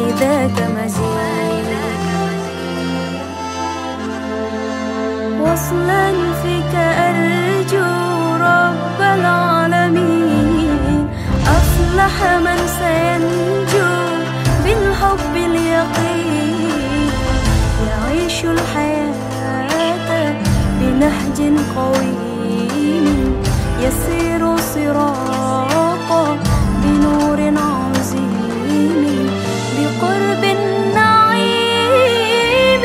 لذاك مزيد. وصلا فيك أرجو رب العالمين، أفلح من سينجو بالحب اليقين، يعيش الحياة بنهج قويم، يسير صراطا بنور عظيم، بقرب النعيم.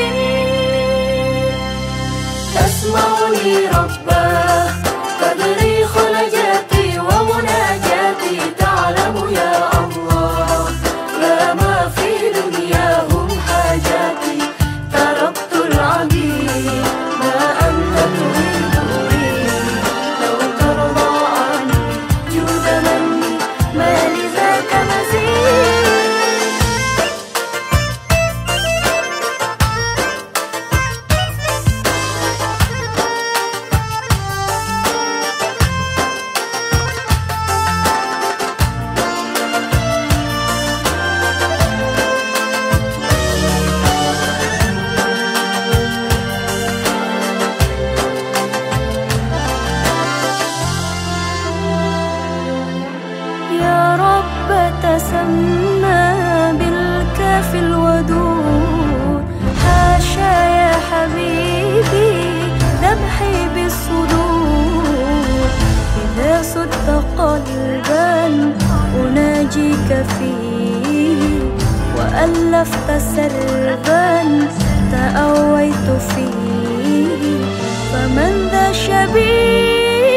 تسمعني رباه تدري خلجاتي ومناجاتي، تعلم يا الله لا ما في دنياهم حاجاتي، تركت العبيد ما أنت تريد أريد، لو ترضى عني جود مني ما لذاك مزيد. تسمى بالكاف الودود، حاشا يا حبيبي ذبحي بالصدور، إذا صدت قلبا أناجيك فيه، وألفت سربا تأويت فيه، فمن ذا شبيه.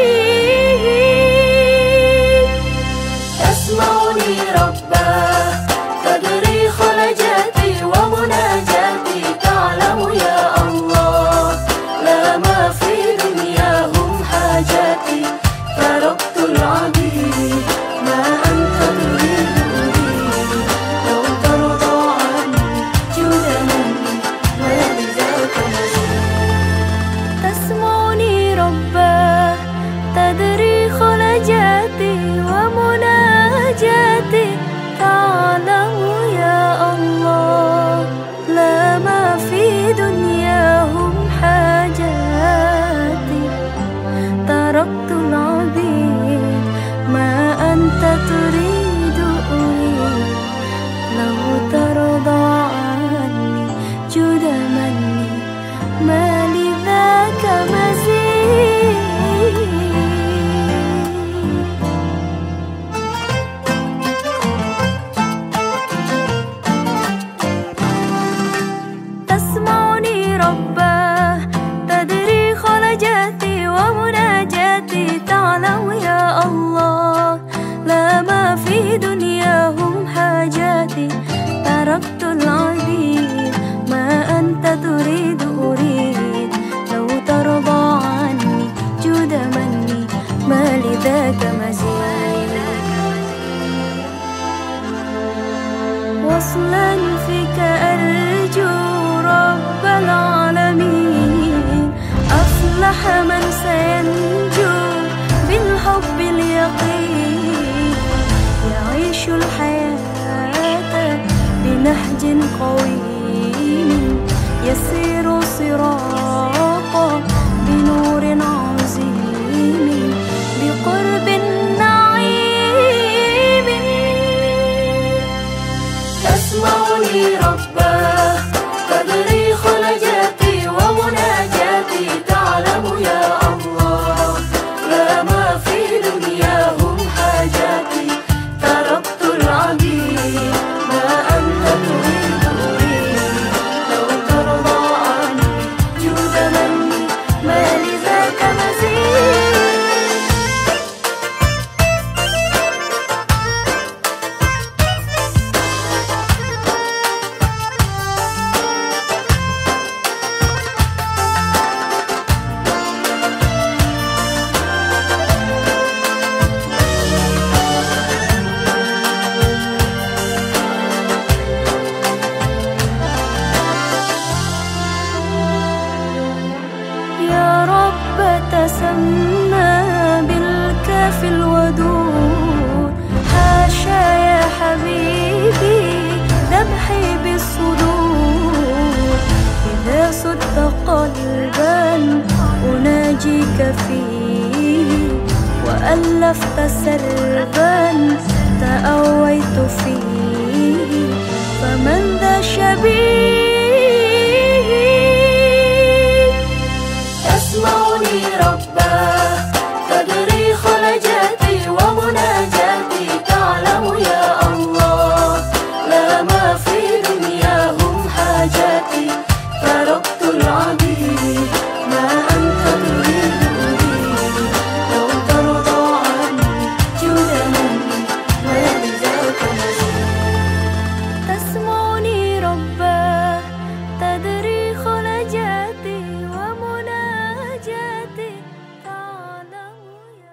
تسمعني رباه تدري خلجاتي ومناجاتي، تعلم يا الله لا ما في دنياهم حاجاتي، تركت العبيد ما أنت تريد أريد، لو ترضى عني جود مني ما لذاك مزيد. تسمعني رباه تدري خلجاتي ومناجاتي، تعلم يا الله لا ما في دنياهم حاجاتي، تركت العبيد ما أنت تريد أريد، لو ترضى عني جود مني ما لذاك مزيد. تسمعني رباه تدري خلجاتي ومناجاتي، تعلم يا الله لا ما في دنياهم حاجاتي، تركت العبيد ما أنت تريد أريد، لو ترضى عني جود مني ما لذاك مزيد. وصلا فيك أرجو رب العالمين، أفلح من سينجو بالحب اليقين، يعيش الحياة بنهج قويم، يسير صراطا بنور عظيم، بقرب النعيم. تسمعني رباه تدري خلجاتي ومناجاتي، تعلم يا الله لا ما في دنياهم حاجاتي، تركت العبيد ما أنت تريد أريد، لو ترضى عني جود مني ما لذاك مزيد. الصدور. إذا صدت قلبا أناجيك فيه، وألفت سربا تأويت فيه، فمن ذا شبيه؟ تسمعني رباه، تدري خلجاتي ومناجاتي، تعلم يا الله لا ما في دنياهم حاجاتي. تركت العبيد ما أنت تريد لي، لو ترضى عني جدلا ما لذاك مزيد. تسمعني رباه، تدري خلجاتي ومناجاتي، تعلم يا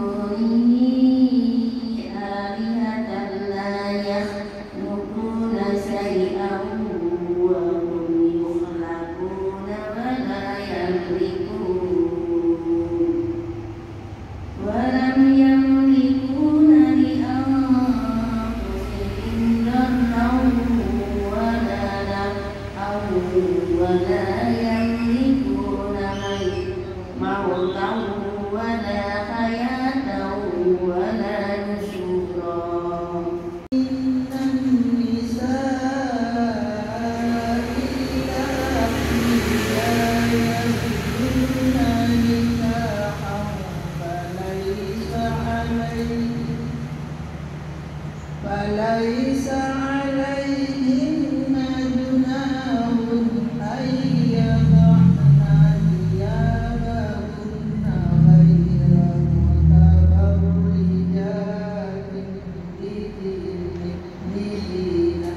آلهة لا يخلقون شيئا وهم يخلقون ولا يملكون، ولم يملكون لأنفسهم ضرا ولا نفعا، ولا يملكون موتا ولا حياة ولا نشورا. إن النساء إذا يجدن نكاحا فليس عليهن جناح أن يضعن ثيابهن غير متبرجات بزينة.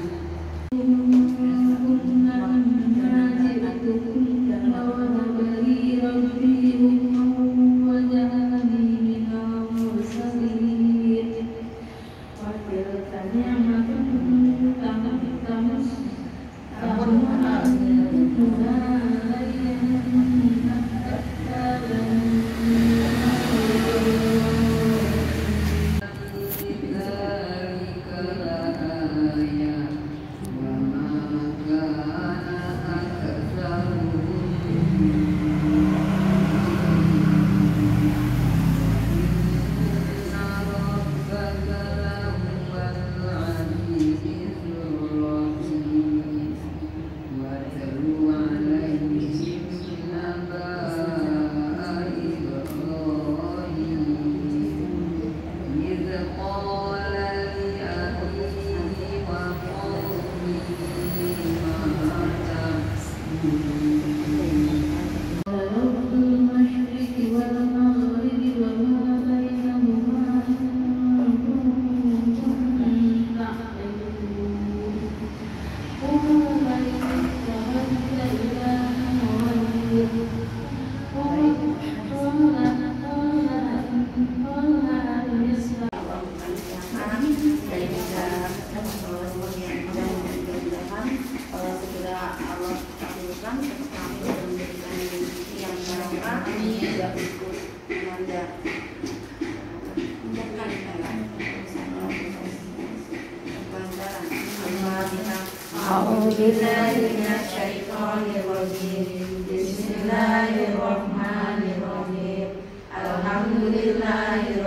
Bismillahirrahmanirrahim. Alhamdulillah.